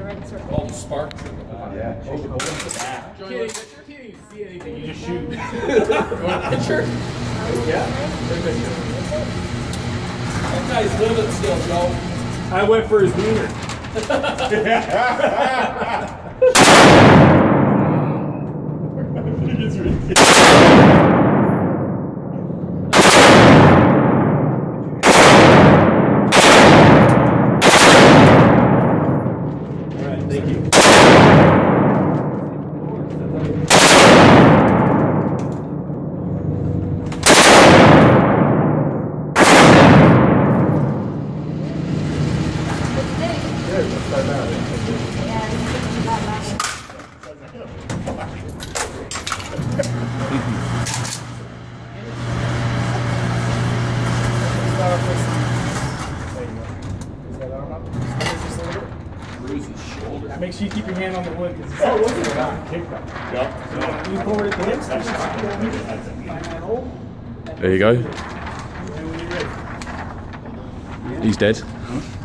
All the sparks. Yeah. Oh, the back. You can't even see anything, you just shoot. You want a picture? Yeah. That guy's living still, Joe. I went for his wiener. Alright, thank you. Make sure you keep your hand on the wood. Oh, look at that. Yeah. You forward it to him. There you go. He's dead.